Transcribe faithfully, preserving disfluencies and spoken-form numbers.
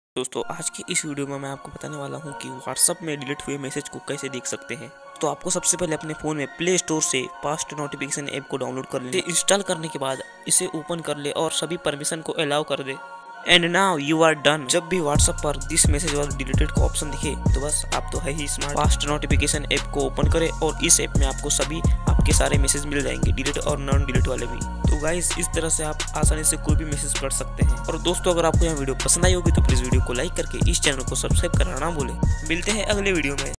दोस्तों आज की इस वीडियो में मैं आपको बताने वाला हूं कि व्हाट्सएप में डिलीट हुए मैसेज को कैसे देख सकते हैं। तो आपको सबसे पहले अपने फ़ोन में प्ले स्टोर से फास्ट नोटिफिकेशन ऐप को डाउनलोड कर लें। इंस्टॉल करने के बाद इसे ओपन कर ले और सभी परमिशन को अलाउ कर दे। And now you are done. जब भी व्हाट्सएप पर दिस मैसेज और डिलीटेड का ऑप्शन दिखे तो बस आप तो है ही स्मार्ट। फास्ट नोटिफिकेशन ऐप को ओपन करें और इस ऐप में आपको सभी आपके सारे मैसेज मिल जाएंगे, डिलीट और नॉन डिलीट वाले भी। तो गाइस इस तरह से आप आसानी से कोई भी मैसेज पढ़ सकते हैं। और दोस्तों अगर आपको यह वीडियो पसंद आई होगी तो प्लीज वीडियो को लाइक करके इस चैनल को सब्सक्राइब करना ना भूलें। मिलते हैं अगले वीडियो में।